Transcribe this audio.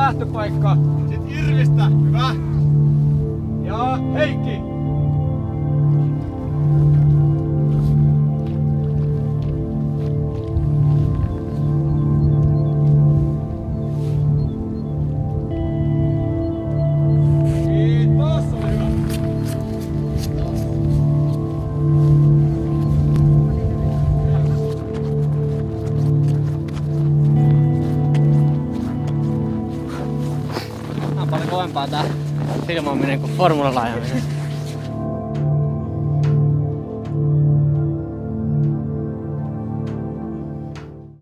lähtöpaikka. Sit Irvistä, hyvä. Ja Heikki. Kiitos, oli hyvä. Tää on paljon kovempaa tää filmaaminen kuin formulalla ajaminen.